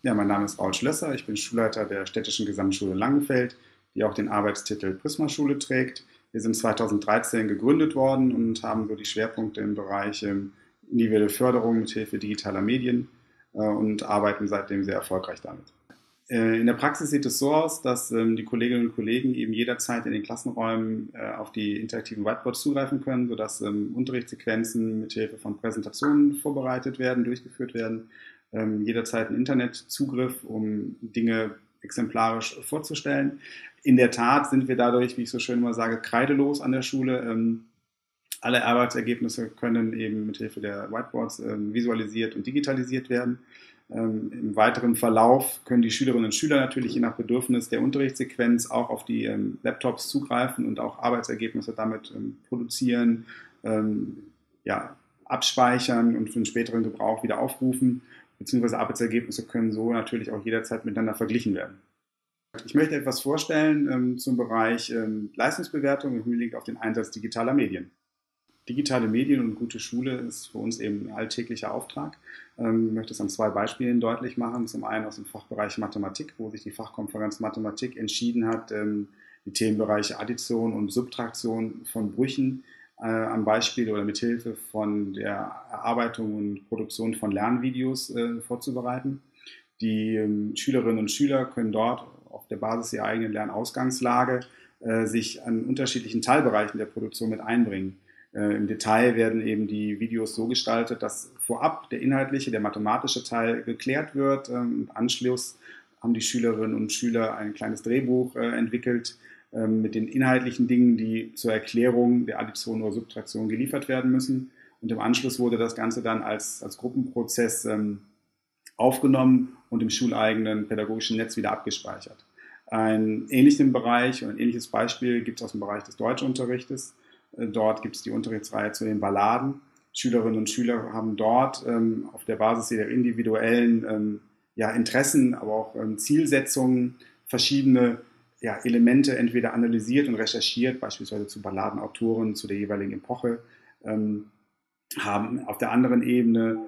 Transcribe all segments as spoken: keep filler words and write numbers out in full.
Ja, mein Name ist Raul Schlösser, ich bin Schulleiter der Städtischen Gesamtschule Langenfeld, die auch den Arbeitstitel Prisma-Schule trägt. Wir sind zweitausenddreizehn gegründet worden und haben so die Schwerpunkte im Bereich ähm, individuelle Förderung mithilfe digitaler Medien äh, und arbeiten seitdem sehr erfolgreich damit. Äh, in der Praxis sieht es so aus, dass ähm, die Kolleginnen und Kollegen eben jederzeit in den Klassenräumen äh, auf die interaktiven Whiteboards zugreifen können, sodass ähm, Unterrichtssequenzen mithilfe von Präsentationen vorbereitet werden, durchgeführt werden. Ähm, jederzeit einen Internetzugriff, um Dinge exemplarisch vorzustellen. In der Tat sind wir dadurch, wie ich so schön immer sage, kreidelos an der Schule. Ähm, alle Arbeitsergebnisse können eben mithilfe der Whiteboards ähm, visualisiert und digitalisiert werden. Ähm, Im weiteren Verlauf können die Schülerinnen und Schüler natürlich je nach Bedürfnis der Unterrichtssequenz auch auf die ähm, Laptops zugreifen und auch Arbeitsergebnisse damit ähm, produzieren, ähm, ja, abspeichern und für den späteren Gebrauch wieder aufrufen, beziehungsweise Arbeitsergebnisse können so natürlich auch jederzeit miteinander verglichen werden. Ich möchte etwas vorstellen ähm, zum Bereich ähm, Leistungsbewertung im Hinblick auf den Einsatz digitaler Medien. Digitale Medien und gute Schule ist für uns eben ein alltäglicher Auftrag. Ähm, ich möchte es an zwei Beispielen deutlich machen. Zum einen aus dem Fachbereich Mathematik, wo sich die Fachkonferenz Mathematik entschieden hat, ähm, die Themenbereiche Addition und Subtraktion von Brüchen äh, am Beispiel oder mit Hilfe von der Erarbeitung und Produktion von Lernvideos äh, vorzubereiten. Die ähm, Schülerinnen und Schüler können dort auf der Basis ihrer eigenen Lernausgangslage äh, sich an unterschiedlichen Teilbereichen der Produktion mit einbringen. Äh, Im Detail werden eben die Videos so gestaltet, dass vorab der inhaltliche, der mathematische Teil geklärt wird. Ähm, Im Anschluss haben die Schülerinnen und Schüler ein kleines Drehbuch äh, entwickelt äh, mit den inhaltlichen Dingen, die zur Erklärung der Addition oder Subtraktion geliefert werden müssen. Und im Anschluss wurde das Ganze dann als, als Gruppenprozess ähm, aufgenommen und im schuleigenen pädagogischen Netz wieder abgespeichert. Einen ähnlichen Bereich und ein ähnliches Beispiel gibt es aus dem Bereich des Deutschunterrichtes. Dort gibt es die Unterrichtsreihe zu den Balladen. Schülerinnen und Schüler haben dort ähm, auf der Basis ihrer individuellen ähm, ja, Interessen, aber auch ähm, Zielsetzungen verschiedene ja, Elemente entweder analysiert und recherchiert, beispielsweise zu Balladenautoren, zu der jeweiligen Epoche, ähm, haben auf der anderen Ebene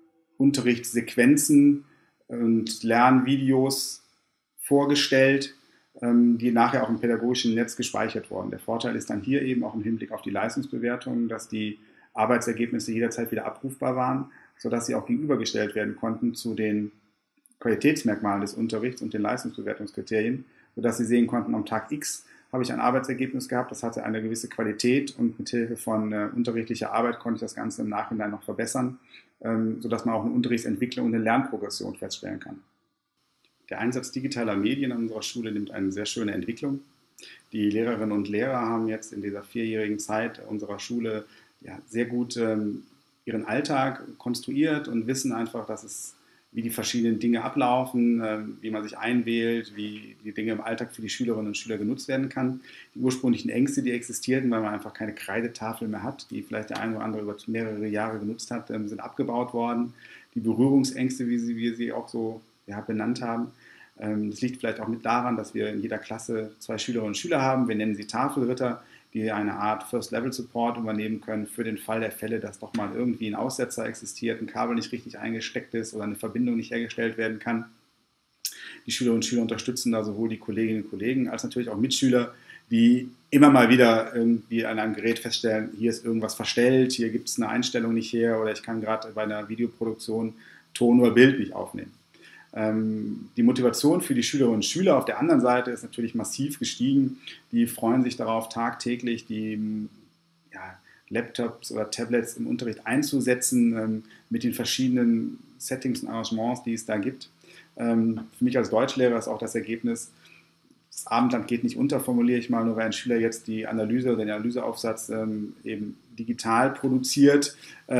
Unterrichtssequenzen und Lernvideos vorgestellt, die nachher auch im pädagogischen Netz gespeichert wurden. Der Vorteil ist dann hier eben auch im Hinblick auf die Leistungsbewertung, dass die Arbeitsergebnisse jederzeit wieder abrufbar waren, sodass sie auch gegenübergestellt werden konnten zu den Qualitätsmerkmalen des Unterrichts und den Leistungsbewertungskriterien, sodass sie sehen konnten, am Tag X habe ich ein Arbeitsergebnis gehabt, das hatte eine gewisse Qualität und mit Hilfe von äh, unterrichtlicher Arbeit konnte ich das Ganze im Nachhinein noch verbessern, ähm, sodass man auch eine Unterrichtsentwicklung und eine Lernprogression feststellen kann. Der Einsatz digitaler Medien an unserer Schule nimmt eine sehr schöne Entwicklung. Die Lehrerinnen und Lehrer haben jetzt in dieser vierjährigen Zeit unserer Schule ja, sehr gut ähm, ihren Alltag konstruiert und wissen einfach, dass es, wie die verschiedenen Dinge ablaufen, äh, wie man sich einwählt, wie die Dinge im Alltag für die Schülerinnen und Schüler genutzt werden kann. Die ursprünglichen Ängste, die existierten, weil man einfach keine Kreidetafel mehr hat, die vielleicht der eine oder andere über mehrere Jahre genutzt hat, ähm, sind abgebaut worden. Die Berührungsängste, wie sie, wie sie auch so ja, benannt haben. Das liegt vielleicht auch mit daran, dass wir in jeder Klasse zwei Schülerinnen und Schüler haben. Wir nennen sie Tafelritter, die eine Art First-Level-Support übernehmen können für den Fall der Fälle, dass doch mal irgendwie ein Aussetzer existiert, ein Kabel nicht richtig eingesteckt ist oder eine Verbindung nicht hergestellt werden kann. Die Schülerinnen und Schüler unterstützen da sowohl die Kolleginnen und Kollegen als natürlich auch Mitschüler, die immer mal wieder irgendwie an einem Gerät feststellen, hier ist irgendwas verstellt, hier gibt es eine Einstellung nicht her oder ich kann gerade bei einer Videoproduktion Ton oder Bild nicht aufnehmen. Die Motivation für die Schülerinnen und Schüler auf der anderen Seite ist natürlich massiv gestiegen. Die freuen sich darauf, tagtäglich die ja, Laptops oder Tablets im Unterricht einzusetzen, mit den verschiedenen Settings und Arrangements, die es da gibt. Für mich als Deutschlehrer ist auch das Ergebnis, das Abendland geht nicht unter, formuliere ich mal, nur weil ein Schüler jetzt die Analyse oder den Analyseaufsatz eben digital produziert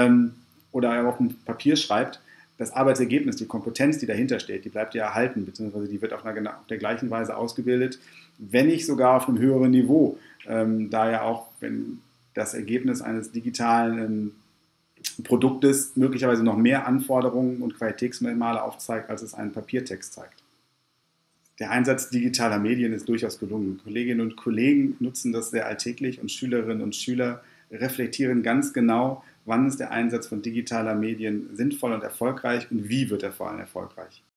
oder auf dem Papier schreibt. Das Arbeitsergebnis, die Kompetenz, die dahinter steht, die bleibt ja erhalten, beziehungsweise die wird auf, einer, auf der gleichen Weise ausgebildet, wenn nicht sogar auf einem höheren Niveau. Ähm, da ja auch, wenn das Ergebnis eines digitalen ähm, Produktes möglicherweise noch mehr Anforderungen und Qualitätsmerkmale aufzeigt, als es ein Papiertext zeigt. Der Einsatz digitaler Medien ist durchaus gelungen. Kolleginnen und Kollegen nutzen das sehr alltäglich und Schülerinnen und Schüler reflektieren ganz genau, wann ist der Einsatz von digitaler Medien sinnvoll und erfolgreich und wie wird er vor allem erfolgreich.